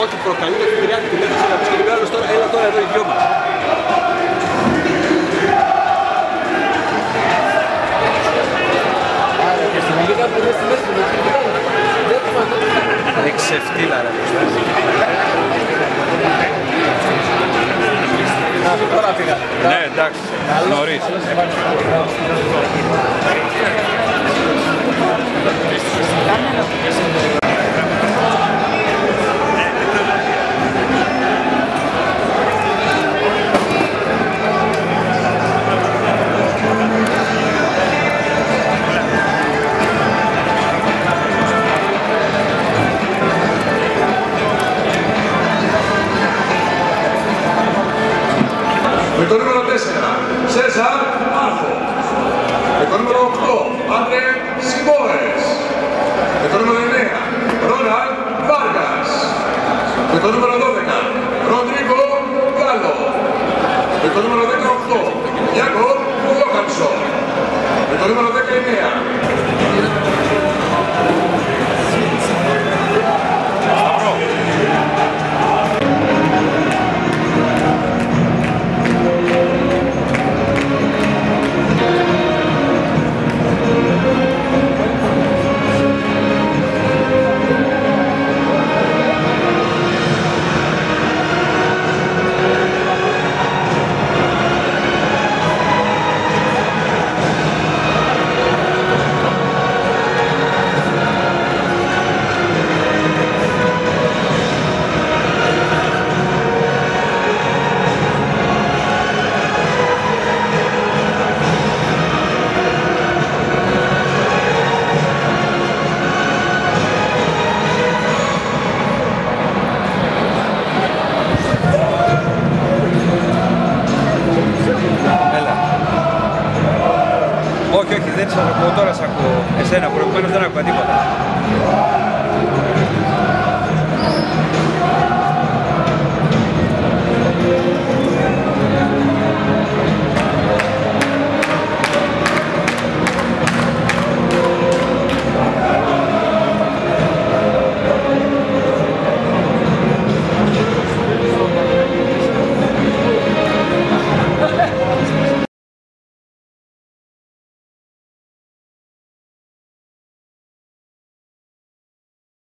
Όχι, προκαλεί το Κυπριάτη του Λέξης να πεις και μεγάλος τώρα, έλα τώρα εδώ οι δυο μας. Εξεφτύλα ρε τώρα πήγα. Ναι, εντάξει, νωρίς. Με το νούμερο 4, Σέζαρ Μάρθο. Με το νούμερο 8, Άντρε Σιμόρες. Με το νούμερο 9, Ρόναλντ Βάργας. Με το νούμερο 12, Ροντρίγκο Γκάλο. Με το νούμερο 18, Γιάκοβ Γιώχανσον. Με το νούμερο 19, Όχι, δεν σας ακούω, τώρα σας ακούω. Εσένα, προηγουμένως δεν άκουγα τίποτα.